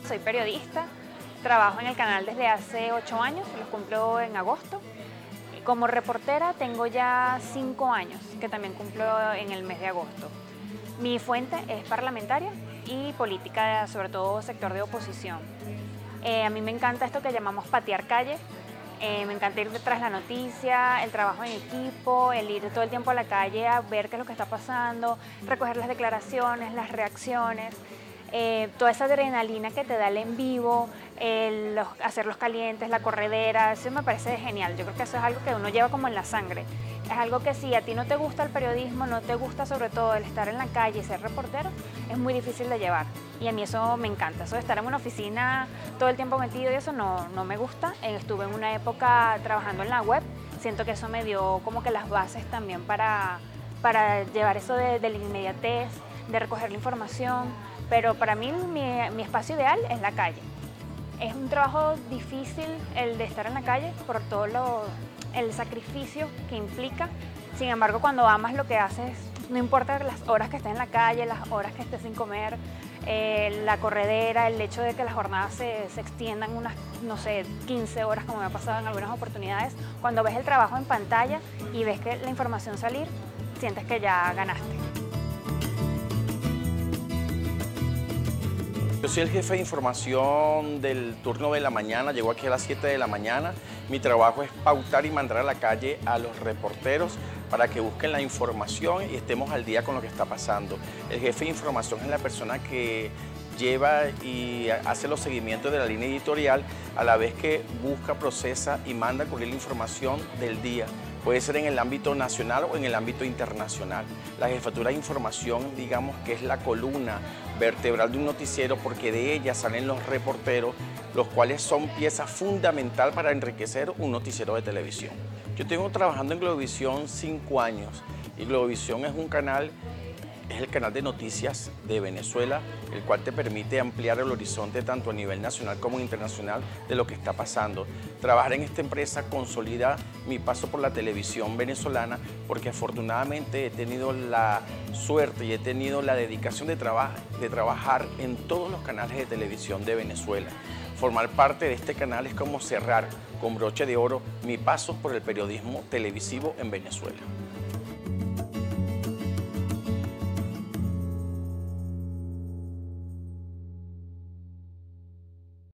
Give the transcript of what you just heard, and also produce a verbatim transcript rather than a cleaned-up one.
soy periodista, trabajo en el canal desde hace ocho años, los cumplo en agosto. Como reportera tengo ya cinco años, que también cumplo en el mes de agosto. Mi fuente es parlamentaria y política, sobre todo sector de oposición. Eh, a mí me encanta esto que llamamos patear calle. Eh, me encanta ir detrás de la noticia, el trabajo en equipo, el ir todo el tiempo a la calle a ver qué es lo que está pasando, recoger las declaraciones, las reacciones, eh, toda esa adrenalina que te da el en vivo, el, los, hacer los calientes, la corredera, eso me parece genial. Yo creo que eso es algo que uno lleva como en la sangre. Es algo que si a ti no te gusta el periodismo, no te gusta sobre todo el estar en la calle y ser reportero, es muy difícil de llevar. Y a mí eso me encanta, eso de estar en una oficina todo el tiempo metido y eso no, no me gusta. Estuve en una época trabajando en la web, siento que eso me dio como que las bases también para, para llevar eso de, de la inmediatez, de recoger la información, pero para mí mi, mi espacio ideal es la calle. Es un trabajo difícil el de estar en la calle por todo lo, el sacrificio que implica. Sin embargo, cuando amas lo que haces, no importa las horas que estés en la calle, las horas que estés sin comer, eh, la corredera, el hecho de que las jornadas se, se extiendan unas, no sé, quince horas como me ha pasado en algunas oportunidades, cuando ves el trabajo en pantalla y ves que la información salir, sientes que ya ganaste. Yo soy el jefe de información del turno de la mañana, llego aquí a las siete de la mañana. Mi trabajo es pautar y mandar a la calle a los reporteros para que busquen la información y estemos al día con lo que está pasando. El jefe de información es la persona que lleva y hace los seguimientos de la línea editorial, a la vez que busca, procesa y manda a cubrir la información del día. Puede ser en el ámbito nacional o en el ámbito internacional. La jefatura de información, digamos que es la columna vertebral de un noticiero, porque de ella salen los reporteros, los cuales son pieza fundamental para enriquecer un noticiero de televisión. Yo tengo trabajando en Globovisión cinco años y Globovisión es un canal, es el canal de noticias de Venezuela, el cual te permite ampliar el horizonte tanto a nivel nacional como internacional de lo que está pasando. Trabajar en esta empresa consolida mi paso por la televisión venezolana, porque afortunadamente he tenido la suerte y he tenido la dedicación de, traba de trabajar en todos los canales de televisión de Venezuela. Formar parte de este canal es como cerrar con broche de oro mi paso por el periodismo televisivo en Venezuela.